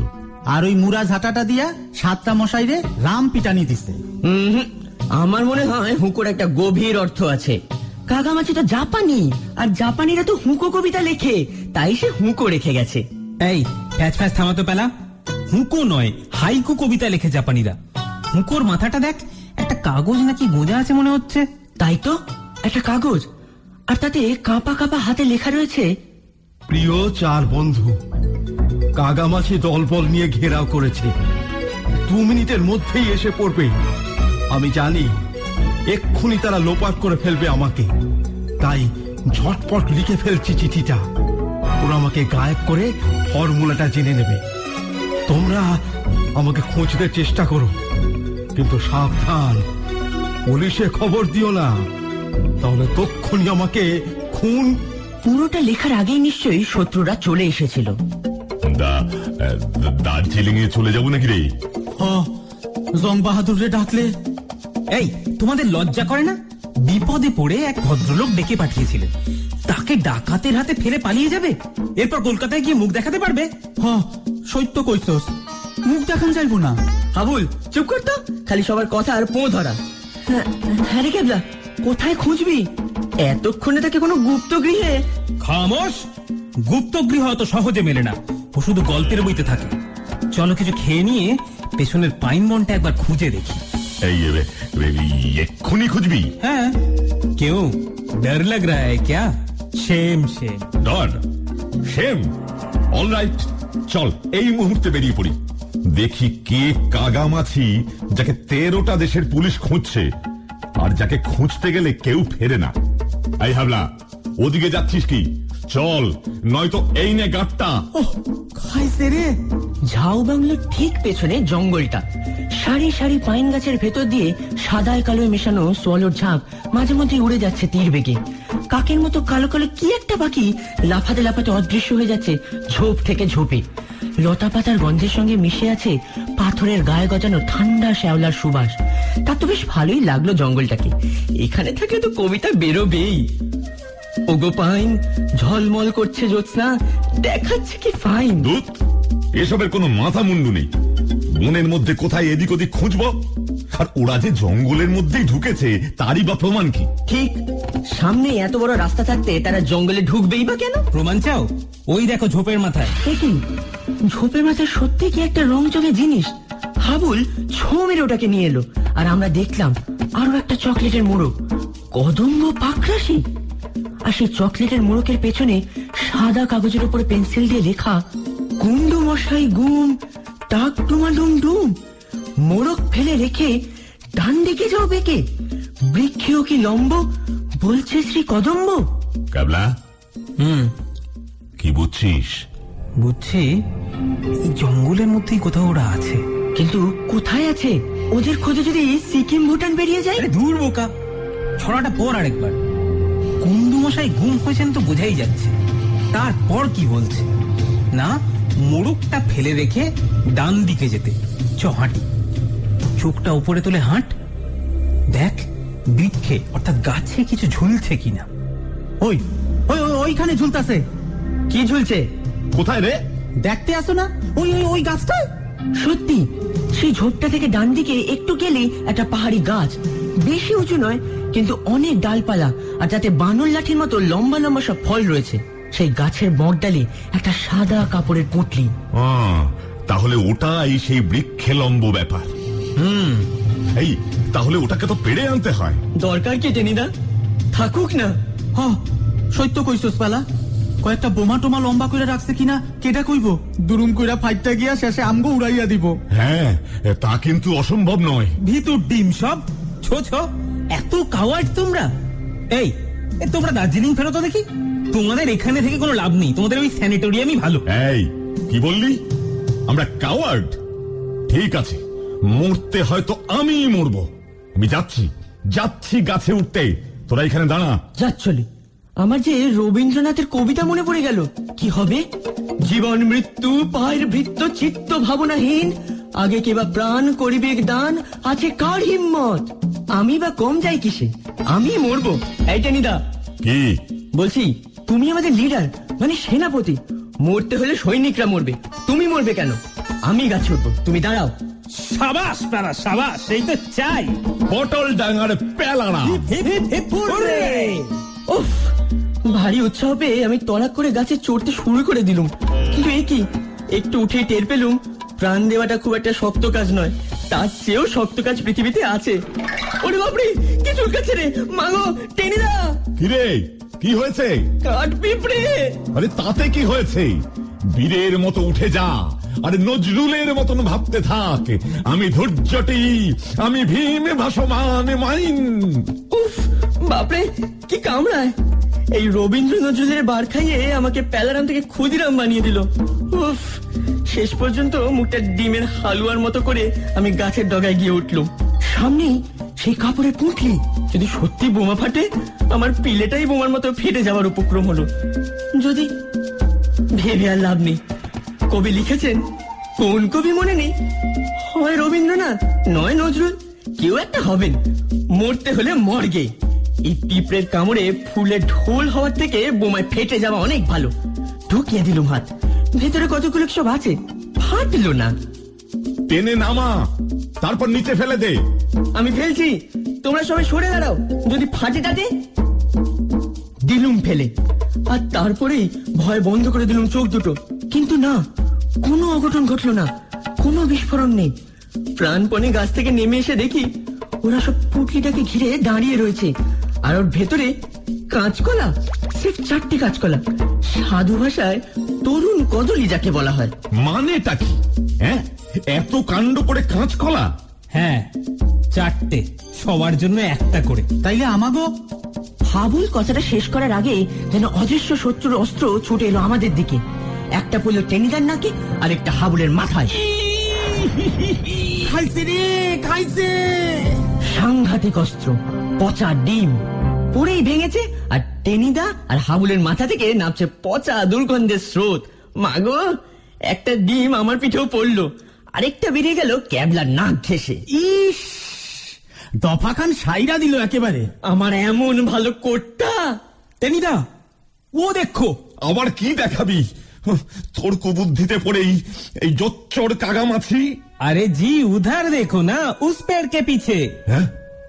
আর ওই মুড়া ঝাঁটাটা দিয়া 7টা মশাইরে রাম পিটানি দিছে। আমার মনে হয় হুঁকোর একটা গভীর অর্থ আছে। কাগামাছি তো জাপানি, আর জাপানিরা তো হুঁকো কবিতা লেখে, তাই সে হুঁকো রেখে গেছে। এই ফ্যাচ ফ্যাচ থামাতো পেলা। হুঁকো নয়, হাইকু কবিতা লেখে জাপানিরা। হুঁকোর মাথাটা দেখ, একটা কাগজ নাকি গোঁজা আছে মনে হচ্ছে। তাই তো, একটা কাগজ, আর তাতে কাঁপা কাঁপা হাতে লেখা রয়েছে, প্রিয় 4 বন্ধু, কাগামাছি দলবল নিয়ে ঘেরাও করেছে, 2 মিনিটের মধ্যেই এসে পড়বে। আমি জানি এক্ষুনি তারা লোপাট করে ফেলবে আমাকে, তাই ঝটপট লিখে ফেলছি চিঠিটা। ওরা আমাকে গায়েব করে ফর্মুলাটা জেনে নেবে। তোমরা আমাকে খুঁজতে চেষ্টা করো, কিন্তু সাবধান, পুলিশে খবর দিও না, তাহলে তক্ষুনি আমাকে খুন। পুরোটা লেখার আগেই নিশ্চয়ই শত্রুরা চলে এসেছিল। দার্জিলিং এ চলে যাবো নাকি রে? জং বাহাদুর ডাকলে। এই তোমাদের লজ্জা করে না? বিপদে পড়ে এক ভদ্রলোক ডেকে পাঠিয়েছিলেন, তাকে ডাকাতের হাতে ফেলে পালিয়ে যাবে, এরপর কলকাতায় গিয়ে মুখ দেখাতে পারবে? সত্য কইছস, মুখ দেখান যাইব না। হাবুল চুপ করতো, খালি সবার কথা আর পো ধরা। হ্যাঁ রে কেবলা, কোথায় খুঁজবি? এতক্ষণে তাকে কোনো গুপ্ত গৃহে। খামোশ, গুপ্ত গৃহ অত সহজে মেলে না, ও শুধু গল্পের বইতে থাকে। চলো কিছু খেয়ে নিয়ে পেছনের পাইন বনটা একবার খুঁজে দেখি। এই এক্ষুনি খুঁজবি? হ্যাঁ, কেউ ডর লাগ রা হ্যায় ক্যা? সেম সেম ডর সেম। অলরাইট, চল এই মুহূর্তে বেরিয়ে পড়ি, দেখি কে কাগামাছি যাকে 13টা দেশের পুলিশ খুঁজছে, আর যাকে খুঁজতে গেলে কেউ ফেরে না। এই হাবলা, ওদিকে যাচ্ছিস কি? চল, নয়তো এই নে গাঁটটা। খাইছে রে। ঝাউ বাংলোর ঠিক পেছনে জঙ্গলটা, সারি সারি পাইন গাছের ভেতর দিয়ে সাদায় কালোয় মেশানো সোয়ালোর ঝাঁক মাঝে মধ্যে উড়ে যাচ্ছে তীর বেগে। কাকের মতো কালো কালো কি একটা পাখি লাফাতে লাফাতে অদৃশ্য হয়ে যাচ্ছে ঝোপ থেকে ঝোপে। লতা পাতার গন্ধের সঙ্গে মিশে আছে পাথরের গায়ে গজানো ঠান্ডা শ্যাওলার সুবাস। তার তো বেশ ভালোই লাগলো জঙ্গলটাকে। এখানে থাকলে তো কবিতা বেরোবেই। ওগো পাইন, ঝলমল করছে জ্যোৎস্না, দেখাচ্ছে কি ফাইন। দূত, এসবের কোনো মাথা মুন্ডু নেই। বনের মধ্যে কোথায় এদিক ওদিক খুঁজবো? আর ওরা যে জঙ্গলের মধ্যেই ঢুকেছে তারই বা প্রমাণ কি? ঠিক, সামনে এত বড় রাস্তা থাকতে তারা জঙ্গলে ঢুকবেই বা কেন? প্রমাণ চাও? ওই দেখো ঝোপের মাথায়। কি ঝোপের মাথায় সত্যি কি একটা রং চঙে জিনিস? হাবুল ছো মেরে ওটাকে নিয়ে এলো, আর আমরা দেখলাম আরো একটা চকলেটের মোড়ক, কদম্ব পাকরাশি। আর সেই চকলেটের মোড়কের পেছনে সাদা কাগজের উপরে পেন্সিল দিয়ে লেখা, কুন্ডু মশাই গুম, টাক ডুমা ডুম ডুম, মোড়ক ফেলে রেখে ডান দিকে যাও বেঁকে, বৃক্ষেও কি লম্ব, বলছে শ্রী কদম্ব। কাবলা, কি বুঝছিস? বুঝছি, এই জঙ্গলের মধ্যেই কোথাও ওরা আছে। কিন্তু কোথায় আছে? ওদের খোঁজে যদি সিকিম ভুটান বেরিয়ে যায়। দূর বোকা, ছড়াটা পর আরেকবার। কুন্ডু মশাই গুম হয়েছেন তো বোঝাই যাচ্ছে, তারপর কি বলছে না, মোড়কটা ফেলে রেখে ডান দিকে যেতে। চ হাঁটি, চোখটা উপরে তুলে হাঁট, দেখ বৃক্ষে অর্থাৎ গাছে কিছু ঝুলছে কিনা। ওই ওই ওইখানে ঝুলতাছে। কি ঝুলছে? কোথায় রে? দেখতে আসো না, ওই ওই ওই গাছটায়। সত্যি, সেই ঝোপটা থেকে ডান দিকে একটু গেলেই একটা পাহাড়ি গাছ, বেশি উঁচু নয় কিন্তু অনেক ডালপালা, আর যাতে বানর লাঠির মতো লম্বা লম্বা সব ফল রয়েছে। সেই গাছের বড়ডালে একটা সাদা কাপড়ের পুঁটলি। তাহলে ওটাই সেই বৃক্ষে লম্ব ব্যাপার। এই তাহলে ওটাকে তো পেড়ে আনতে হয়। দরকার কি টেনিদা, থাকুক না। সত্য কইছস পালা, কয়েকটা বোমা টোমা লম্বা করে রাখছে কিনা কেটা কইব, দুরুম কইরা ফাইটটা গিয়া শেষে আমগো উড়াইয়া দিব। হ্যাঁ, তা কিন্তু অসম্ভব নয়। ভিতর ডিম সব ছো ছো, এত কাওয়ার্ড তোমরা। এই তোমরা দার্জিলিং ফেরত দেখি, তোমাদের এখানে থেকে কোনো লাভ নেই, তোমাদের ওই স্যানিটোরিয়ামই ভালো। এই কি বললি? আমরা কাওয়ার্ড? ঠিক আছে, মরতে হয়তো আমিই মরবো। আমি যাচ্ছি যাচ্ছি গাছে উঠতে, তোরা এখানে দাঁড়া। যাচ্ছলি, আমার যে রবীন্দ্রনাথের কবিতা মনে পড়ে গেল। কি হবে? জীবন মৃত্যু পায়ের ভৃত্য চিত্ত ভাবনাহীন, আগে কেবা প্রাণ করিবে দান, আছে কার হিম্মত? আমি বা কম যাই কিসে, আমি মরবো। এই টেনিদা, কি বলছি, তুমি আমাদের লিডার, মানে সেনাপতি। মরতে হলে সৈনিকরা মরবে, তুমি মরবে কেন? আমি গাছে উঠবো, তুমি দাঁড়াও। সাবাস প্যারা সাবাস, এই তো চাই। পটল ডাঙার পেলানা। Hip hip hip hurray! উফ, ভারী উৎসাহ পেয়ে আমি তড়াক করে গাছে চড়তে শুরু করে দিলুম। কিন্তু এ কি, একটু উঠে টের পেলুম প্রাণ দেওয়াটা খুব একটা শক্ত কাজ নয়, তার চেয়েও শক্ত কাজ পৃথিবীতে আছে। ওরে বাপরে, কি চুলকাচ্ছে রে! মাগো, টেনে দা! কিরে, কি হয়েছে? কাঠ পিঁপড়ে! আরে তাতে কি হয়েছে? বীরের মতো উঠে যা, আরে নজরুলের মতন ভাবতে থাক, আমি ধৈর্যটি, আমি ভীম ভাসমান মাইন। উফ, বাপরে, কি কামড়ায়! এই রবীন্দ্র নজরুলের বার খাইয়ে আমাকে প্যালারাম থেকে ক্ষুদিরাম বানিয়ে দিল। উফ, শেষ পর্যন্ত মুখটা ডিমের হালুয়ার মতো করে আমি গাছের ডগায় গিয়ে উঠলুম। সামনেই সেই কাপড়ের পুঁটলি, যদি সত্যি বোমা ফাটে, আমার পিলেটাই বোমার মতো ফেটে যাওয়ার উপক্রম হলো। যদি ভেবে আর লাভ নেই। কবি লিখেছেন, কোন কবি মনে নেই, হয় রবীন্দ্রনাথ নয় নজরুল, কেউ একটা হবেন। মরতে হলে মর্গে। এই পিঁপড়ের কামড়ে ফুলে ঢোল হওয়ার থেকে বোমায় ফেটে যাওয়া অনেক ভালো। ঢুকিয়ে দিলুম হাত, ভেতরে কতগুলো সব আছে, ফাটলো না। টেনে নামা, তারপর নিচে ফেলে দে। আমি ফেলছি, তোমরা সবাই সরে দাঁড়াও, যদি ফাটে টাটে। দিলুম ফেলে, আর তারপরেই ভয় বন্ধ করে দিলুম চোখ দুটো। কিন্তু না, কোনো অঘটন ঘটলো না, কোনো বিস্ফোরণ নেই। প্রাণপণে গাছ থেকে নেমে এসে দেখি ওরা সব পুটলিটাকে ঘিরে দাঁড়িয়ে রয়েছে, আর ওর ভেতরে কাঁচকলা, সির্ফ 4টে কাঁচকলা। সাধু ভাষায় তরুণ কদলি যাকে বলা হয়। মানেটা কি? হ্যাঁ, এত কাণ্ড করে কাঁচকলা? হ্যাঁ, 4টে, সবার জন্য একটা করে। তাইলে আমাগো? হাবুল কথাটা শেষ করার আগে যেন অদৃশ্য শত্রুর অস্ত্র ছুটে এলো আমাদের দিকে। একটা পড়লো টেনিদার নাকে, আর একটা হাবুলের মাথায়। খাইছে রে, খাইছে! সাংঘাতিক অস্ত্র, পচা ডিম পরেই ভেঙেছে, আর টেনিদা আর হাবুলের মাথা থেকে নামছে পচা দুর্গন্ধের স্রোত। মাগো, একটা ডিম আমার পিঠেও পড়লো, আরেকটা বেরিয়ে গেল ক্যাবলার নাক ঘেঁষে। ইস, দফা খান সাইরা দিল একেবারে। আমার এমন ভালো কোটটা! টেনিদা, ও দেখো। আবার কি দেখাবি? তোর কুবুদ্ধিতে পড়েই এই জোচ্চর কাগামাছি। আরে জি, উধার দেখো না, উস পেड़ के पीछे। হ্যাঁ,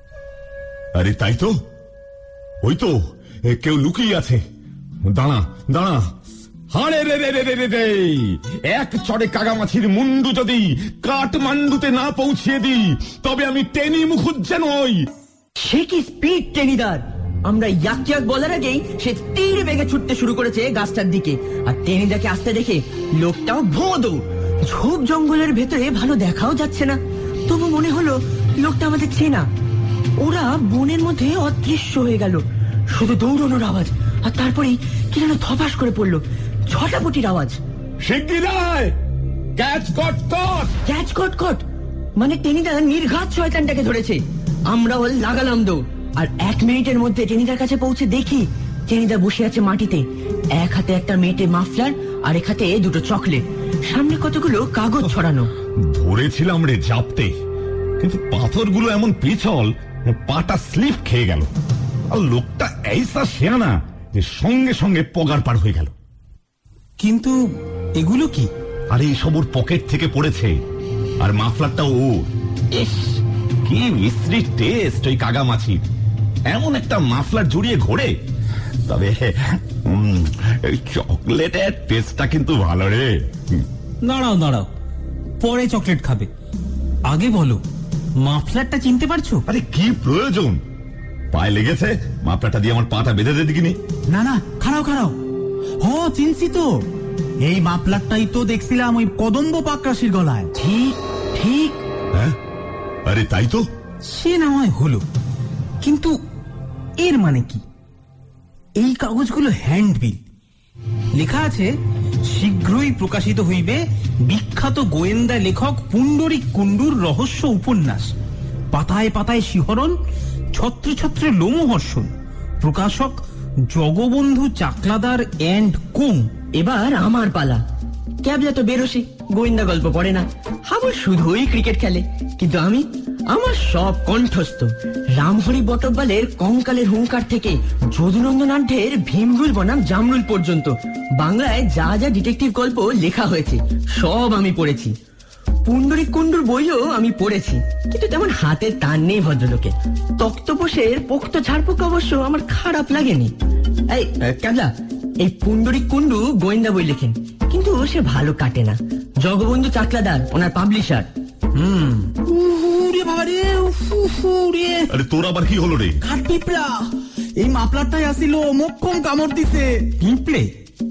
আরে তাই তো, ওই তো কেউ লুকিয়ে আছে। দাঁড়া দাঁড়া, হারে রে রে রে রে রে রে, এক চড়ে কাগামাছির মুন্ডু যদি কাঠমান্ডুতে না পৌঁছিয়ে দিই, তবে আমি টেনি মুখুজ্জে নই। সে কি স্পিড টেনিদার! আমরা ইয়াক ইয়াক বলার আগেই সে তীর বেগে ছুটতে শুরু করেছে গাছটার দিকে। আর টেনিদাকে আসতে দেখে লোকটাও ভোঁদৌ। ঝোপ জঙ্গলের ভেতরে ভালো দেখাও যাচ্ছে না, তবু মনে হলো লোকটা আমাদের চেনা। ওরা বনের মধ্যে অদৃশ্য হয়ে গেল, শুধু দৌড়ানোর আওয়াজ, আর তারপরেই কি যেন ধপাস করে পড়লো, ছটাপটির আওয়াজ। শিগগিরায় ক্যাচ কট কট! ক্যাচ কট কট মানে টেনিদা নির্ঘাত শয়তানটাকে ধরেছে। আমরাও লাগালাম দৌড়, আর 1 মিনিটের মধ্যে টেনিদার কাছে পৌঁছে দেখি টেনিদা বসে আছে মাটিতে, এক হাতে একটা মেটে মাফলার, আর এক হাতে দুটো চকলেট, সামনে কতগুলো কাগজ ছড়ানো। ধরেছিলাম রে জাপতে, কিন্তু পাথরগুলো এমন পিছল, পাটা স্লিপ খেয়ে গেল। আর লোকটা এইসা শেয়ানা যে সঙ্গে সঙ্গে পগার পার হয়ে গেল। কিন্তু এগুলো কি? আরে এসব ওর পকেট থেকে পড়েছে, আর মাফলারটা ও। ইস, কি মিশ্রি টেস্ট ওই কাগামাছির! এমন একটা মাফলার জড়িয়ে ঘোরে। তবে এই চকলেটের টেস্টটা কিন্তু ভালো রে। দাঁড়াও দাঁড়াও, পরে চকলেট খাবে, আগে বলো মাফলারটা চিনতে পারছো? আরে কি প্রয়োজন? পায়ে লেগেছে, মাফলারটা দিয়ে আমার পাটা বেঁধে দে দেখিনি। না না, খাড়াও খাড়াও। হ, চিনছি তো, এই মাফলারটাই তো দেখছিলাম ওই কদম্ব পাকরাশির গলায়। ঠিক ঠিক। হ্যাঁ, আরে তাই তো। সে না হয় হলো, কিন্তু এর মানে কি? এই কাগজগুলো হ্যান্ডবিল, লেখা আছে শীঘ্রই প্রকাশিত হইবে বিখ্যাত গোয়েন্দা লেখক পুণ্ডরিক কুণ্ডুর রহস্য উপন্যাস, পাতায় পাতায় শিহরণ, ছত্রে ছত্রে লোমহর্ষণ, প্রকাশক জগবন্ধু চাকলাদার এন্ড কোং। এবার আমার পালা। ক্যাবলা তো বেরোসি, গোয়েন্দা গল্প পড়ে না, হাবুল শুধুই ক্রিকেট খেলে। কিন্তু আমার সব কণ্ঠস্থ। রামহরি বটব্বালের কঙ্কালের হুঙ্কার থেকে যদুনন্দনাঢ্যের ভীমরুল বনাম জামরুল পর্যন্ত বাংলায় যা যা ডিটেকটিভ গল্প লেখা হয়েছে সব আমি পড়েছি। পুণ্ডরিক কুণ্ডুর বইও আমি পড়েছি, কিন্তু তেমন হাতের টান নেই ভদ্রলোকে। তক্তপোষের পোক্ত ঝাড়পোকা অবশ্য আমার খারাপ লাগেনি। এই ক্যাবলা, এই পুণ্ডরিক কুণ্ডু গোয়েন্দা বই লেখেন, কিন্তু সে ভালো কাটে না। জগবন্ধু চাকলাদার ওনার পাবলিশার। উরে বাবারে, উরে আরে তোর আবার কি হলো রে? কাঠ পিঁপড়া, এই মাপলারটাই আসিল, মোক্ষম কামড় দিছে। পিঁপড়ে?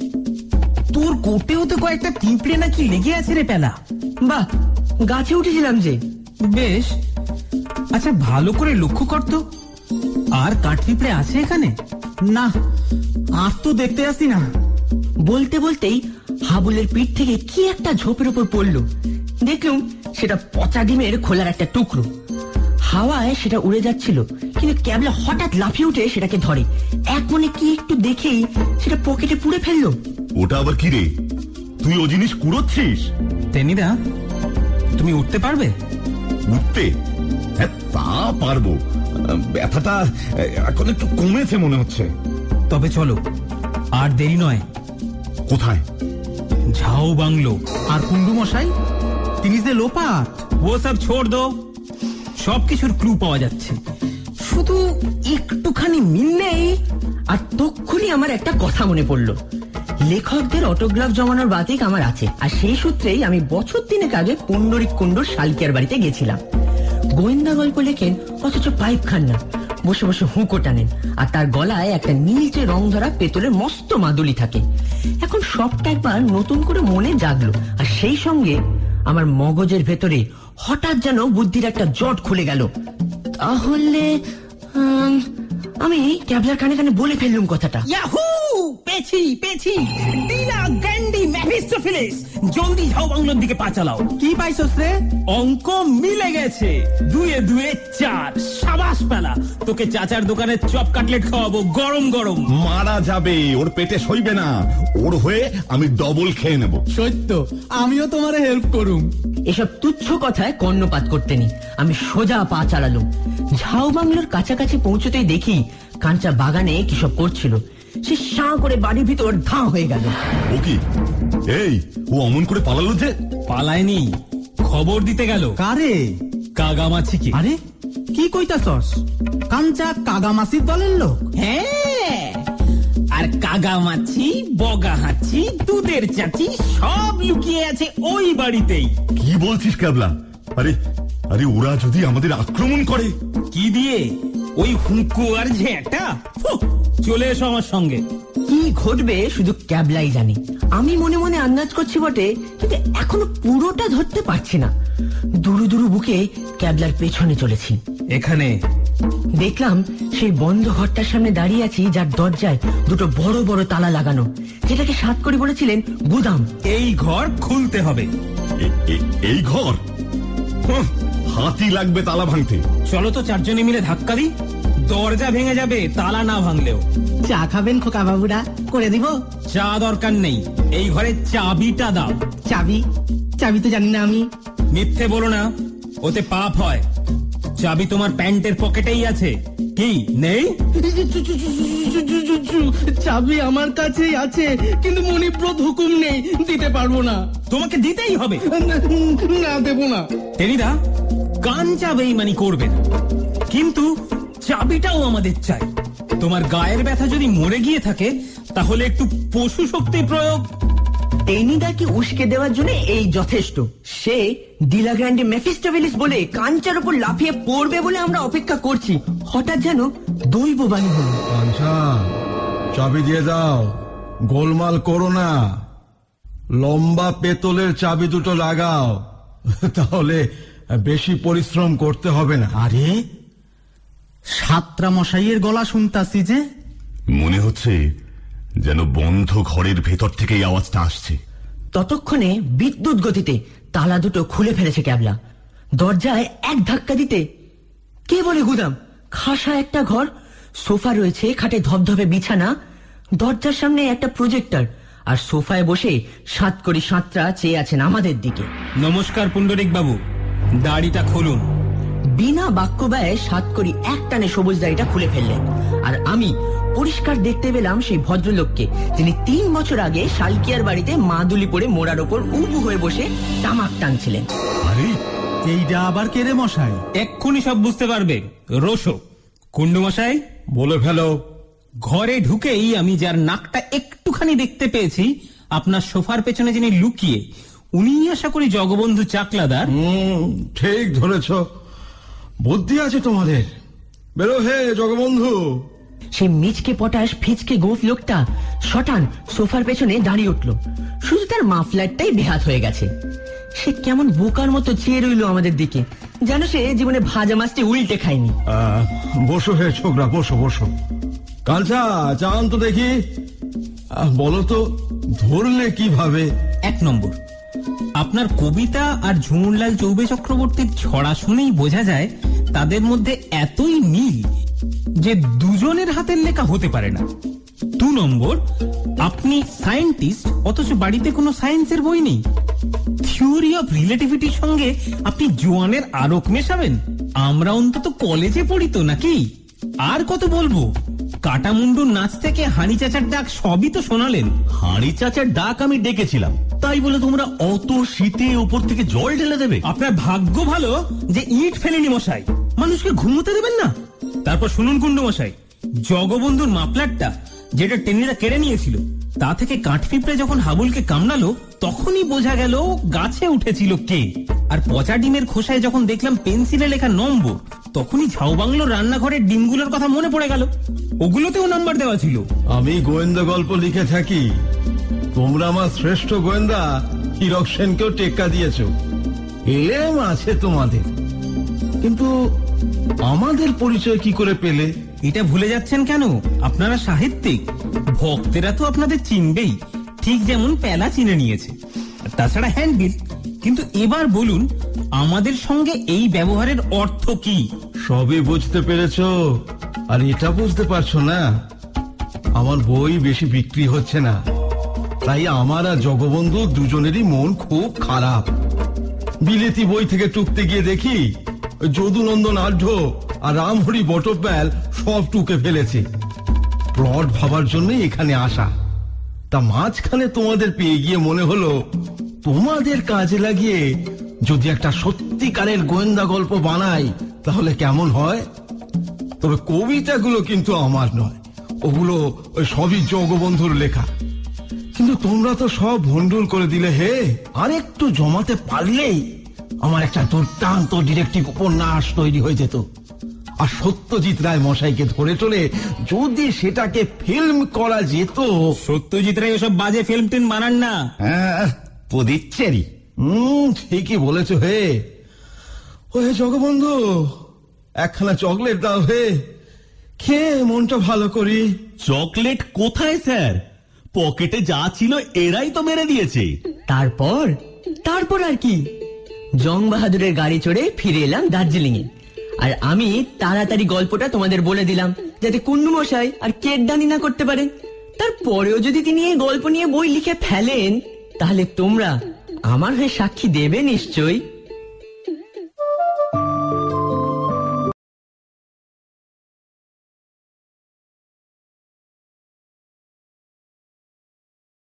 তোর কোটেও তো কয়েকটা পিঁপড়ে নাকি লেগে আছে রে পেলা। বাহ, গাছে উঠেছিলাম যে। বেশ, আচ্ছা ভালো করে লক্ষ্য করতো, আর কাঠ পিঁপড়ে আছে এখানে? না, আর তো দেখতে আসি না। বলতে বলতেই হাবুলের পিঠ থেকে কি একটা ঝোপের উপর পড়লো। দেখলুম সেটা পচা ডিমের খোলার একটা টুকরো। হাওয়ায় সেটা উড়ে যাচ্ছিল, কিন্তু ক্যাবলা হঠাৎ লাফিয়ে উঠে সেটাকে ধরে। এক মনে কি একটু দেখেই সেটা পকেটে পুড়ে ফেললো। ওটা আবার কি রে? তুই ও জিনিস কুড়োচ্ছিস? টেনিদা, তুমি উঠতে পারবে? উঠতে? হ্যাঁ, তা পারবো। ব্যথাটা এখন একটু কমেছে মনে হচ্ছে। তবে চলো, আর দেরি নয়। কোথায়? ঝাউ বাংলো। আর কুন্ডু মশাই, তিনি যে লোপাট। ও সব ছোড় দো, সবকিছুর ক্লু পাওয়া যাচ্ছে, শুধু একটুখানি মিল নেই। আর তক্ষুনি আমার একটা কথা মনে পড়লো। লেখকদের অটোগ্রাফ জমানোর বাতিক আমার আছে, আর সেই সূত্রেই আমি বছর 3 আগে পুণ্ডরিক কুণ্ডুর শালকিয়ার বাড়িতে গেছিলাম। গোয়েন্দা গল্প লেখেন, অথচ পাইপ খান না, বসে বসে হুঁকো টানেন, আর তার গলায় একটা নীলচে রং ধরা পেতলের মস্ত মাদুলি থাকে। এখন সবটা একবার নতুন করে মনে জাগলো, আর সেই সঙ্গে আমার মগজের ভেতরে হঠাৎ যেন বুদ্ধির একটা জট খুলে গেল। তাহলে আমি ক্যাবলার কানে কানে বলে ফেললুম কথাটা। ইয়াহু! পেছি পেছি, টিনা গ্যান্ডি মেফিস্টোফেলিস, জলদি ঝাউ বাংলোর দিকে পা চালাও। কি পাইছস রে? অঙ্ক মিলে গেছে, 2 এ 2 এ 4। সাবাস পেলা, তোকে চাচার দোকানে চপ কাটলেট খাওয়াবো গরম গরম। মারা যাবে, ওর পেটে সইবে না। ওর হয়ে আমি ডবল খেয়ে নেব। সত্য, আমিও তোমারে হেল্প করুম। এসব তুচ্ছ কথায় কর্ণপাত করতে নেই। আমি সোজা পা চালালুম। ঝাউ বাংলোর কাছাকাছি পৌঁছতেই দেখি কাঞ্চা বাগানে কিসব করছিল। সে সাঁ করে বাড়ির ভিতর ধাঁ হয়ে গেল। ও কি? এই, ও অমন করে পালালো যে? পালায়নি, খবর দিতে গেল। কারে? কাগামাছিকে। আরে কি কইতাছস? কাঞ্চা কাগামাছির দলের লোক? হ্যাঁ, আর কাগামাছি, বগাহাছি, দুধের চাচি সব লুকিয়ে আছে ওই বাড়িতেই। কি বলছিস ক্যাবলা? আরে আরে, ওরা যদি আমাদের আক্রমণ করে? কি দিয়ে? ওই হুঁকো আর ঝেঁটা। চলে এসো আমার সঙ্গে। কি ঘটবে শুধু ক্যাবলাই জানি। আমি মনে মনে আন্দাজ করছি বটে, কিন্তু এখনো পুরোটা ধরতে পারছি না। দুরু দুরু বুকে ক্যাবলার পেছনে চলেছি। এখানে দেখলাম সেই বন্ধ ঘরটার সামনে দাঁড়িয়ে আছি, যার দরজায় দুটো বড় বড় তালা লাগানো, যেটাকে সাতকড়ি বলেছিলেন গুদাম। এই ঘর খুলতে হবে। এই ঘর? হাহ, হাতি লাগবে তালা ভাঙতে। চলো তো চারজনে মিলে ধাক্কা দিই, দরজা ভেঙে যাবে তালা না ভাঙলেও। চা খাবেন খোকা বাবুরা? করে দিব। চা দরকার নেই, এই ঘরে চাবিটা দাও। চাবি? চাবি তো জানি না আমি। মিথ্যে বলো না, ওতে পাপ হয়। চাবি তোমার প্যান্টের পকেটেই আছে। কি নেই? চাবি আমার কাছেই আছে, কিন্তু মণিব্রত হুকুম নেই, দিতে পারবো না। তোমাকে দিতেই হবে। না, দেবো না। টেনিদা, কাঞ্চা বেইমানি করবে না, কিন্তু চাবিটাও আমাদের চাই। তোমার গায়ের ব্যথা যদি মরে গিয়ে থাকে, তাহলে একটু পশু শক্তি প্রয়োগ। টেনিদাকে উস্কে দেওয়ার জন্য এই যথেষ্ট। সে ডিলা গ্র্যান্ডে মেফিস্টোফেলিস বলে কাঞ্চার উপর লাফিয়ে পড়বে বলে আমরা অপেক্ষা করছি। হঠাৎ যেন দৈব বাণী হল। আচ্ছা, চাবি দিয়ে দাও, গোলমাল করো না। লম্বা পেতলের চাবি দুটো লাগাও, তাহলে বেশি পরিশ্রম করতে হবে না। আরে সাতরা মশাইয়ের গলা শুনতাছি যে। মনে হচ্ছে যেন বন্ধ ঘরের ভেতর থেকে এই আওয়াজটা আসছে। ততক্ষণে বিদ্যুৎ গতিতে তালা দুটো খুলে ফেলেছে ক্যাবলা। দরজায় এক ধাক্কা দিতে কে বলে গুদাম। খাসা একটা ঘর, সোফা রয়েছে, খাটে ধবধবে বিছানা, দরজার সামনে একটা প্রজেক্টর, আর সোফায় বসে সাতকড়ি সাঁতরা চেয়ে আছেন আমাদের দিকে। নমস্কার পুণ্ডরিক বাবু, দাড়িটা খুলুন। বিনা বাক্য ব্যয়ে সাতকড়ি এক টানে সবুজ দাড়িটা খুলে ফেললেন, আর আমি পরিষ্কার দেখতে পেলাম সেই ভদ্রলোককে, যিনি 3 বছর আগে শালকিয়ার বাড়িতে মাদুলি পরে মোড়ার ওপর উবু হয়ে বসে তামাক টানছিলেন। আরে এইটা আবার কে রে মশাই? এক্ষুনি সব বুঝতে পারবে। রোশো, কুন্ডু মশাই, বলে ফেলো। ঘরে ঢুকেই আমি যার নাকটা একটুখানি দেখতে পেয়েছি আপনার সোফার পেছনে যিনি লুকিয়ে, উনি আশা করি জগবন্ধু চাকলাদার। ঠিক ধরেছ, বুদ্ধি আছে তোমাদের। বেরো হে জগবন্ধু। সেই মিচকে পটাশ ফিচকে গোফ লোকটা শটান সোফার পেছনে দাঁড়িয়ে উঠল। শুধু তার মাফলারটাই বেহাত হয়ে গেছে। সে কেমন বোকার মতো চেয়ে রইল আমাদের দিকে, যেন সে জীবনে ভাজা মাছটি উল্টে খায়নি। বসো হে ছোকরা, বসো বসো। কালচা চান তো দেখি। বলো তো, ধরলে কিভাবে? 1 নম্বর, আপনার কবিতা আর ঝুমুরলাল চৌবে চক্রবর্তীর ছড়া শুনেই বোঝা যায় তাদের মধ্যে এতই মিল যে দুজনের হাতের লেখা হতে পারে না। 2 নম্বর, আপনি সায়েন্টিস্ট অথচ বাড়িতে কোনো সায়েন্সের বই নেই। থিওরি অফ রিলেটিভিটির সঙ্গে আপনি জোয়ানের আরক মেশাবেন? আমরা অন্তত কলেজে পড়ি তো, নাকি? আর কত বলবো, কাটামুন্ডুর নাচ থেকে হাঁড়ি চাচার ডাক সবই তো শোনালেন। হাঁড়ি চাচার ডাক আমি ডেকেছিলাম, তাই বলে তোমরা অত শীতে উপর থেকে জল ঢেলে দেবে? আপনার ভাগ্য ভালো যে ইট ফেলেনি মশাই, মানুষকে ঘুমোতে দেবেন না। তারপর শুনুন কুন্ডু মশাই, জগবন্ধুর মাফলারটা যেটা টেনিরা কেড়ে নিয়েছিল, তা থেকে কাঠপিঁপড়ে যখন হাবুলকে কামড়ালো তখনই বোঝা গেল গাছে উঠেছিল কে। আর পচা ডিমের খোসায় যখন দেখলাম পেন্সিলে লেখা নম্বর, তখনই ঝাউবাংলোর রান্নাঘরের ডিমগুলোর কথা মনে পড়ে গেল, ওগুলোতেও নাম্বার দেওয়া ছিল। আমি গোয়েন্দা গল্প লিখে থাকি, তোমরা আমার শ্রেষ্ঠ গোয়েন্দা হীরক সেনকেও টেক্কা দিয়েছ। এলেম আছে তোমাদের, কিন্তু আমাদের পরিচয় কি করে পেলে? এটা ভুলে যাচ্ছেন কেন? আপনারা সাহিত্যিক, ভক্তেরা তো আপনাদের চিনবেই, ঠিক যেমন পেলা চিনে নিয়েছে। তাছাড়া হ্যান্ডবিল। কিন্তু এবার বলুন, আমাদের সঙ্গে এই ব্যবহারের অর্থ কি? সবই বুঝতে পেরেছ, আর এটা বুঝতে পারছো না আমার বই বেশি বিক্রি হচ্ছে না, তাই আমার আর জগবন্ধু দুজনেরই মন খুব খারাপ। বিলেতি বই থেকে টুকতে গিয়ে দেখি যদুনন্দন আঢ্য আর রামহরি বটব্যাল সব টুকে ফেলেছে। প্লট ভাবার জন্য এখানে আসা, তা মাঝখানে তোমাদের পেয়ে গিয়ে মনে হলো তোমাদের কাজে লাগিয়ে যদি একটা সত্যিকারের গোয়েন্দা গল্প বানাই তাহলে কেমন হয়। তবে কবিতাগুলো কিন্তু আমার নয়, ওগুলো ওই সবই জগবন্ধুর লেখা। কিন্তু তোমরা তো সব ভন্ডুল করে দিলে হে। আর একটু জমাতে পারলেই আমার একটা দুর্দান্ত ডিটেকটিভ উপন্যাস তৈরি হয়ে যেত। আর সত্যজিৎ রায় মশাইকে ধরে চলে যদি সেটাকে ফিল্ম করা যেত। সত্যজিৎ রায় ওসব বাজে ফিল্ম টিন বানান না। পদিচ্ছেরি। ঠিকই বলেছ হে। ওহে জগবন্ধু, একখানা চকলেট দাও হে, খেয়ে মনটা ভালো করি। চকলেট কোথায় স্যার? পকেটে যা ছিল এরাই তো মেরে দিয়েছে। তারপর আর কি, জং বাহাদুরের গাড়ি চড়ে ফিরে এলাম দার্জিলিং এ। আর আমি তাড়াতাড়ি গল্পটা তোমাদের বলে দিলাম, যাতে কুন্ডু মশাই আর কেটদানি না করতে পারেন। তারপরেও যদি তিনি এই গল্প নিয়ে বই লিখে ফেলেন, তাহলে তোমরা আমার হয়ে সাক্ষী দেবে নিশ্চয়ই।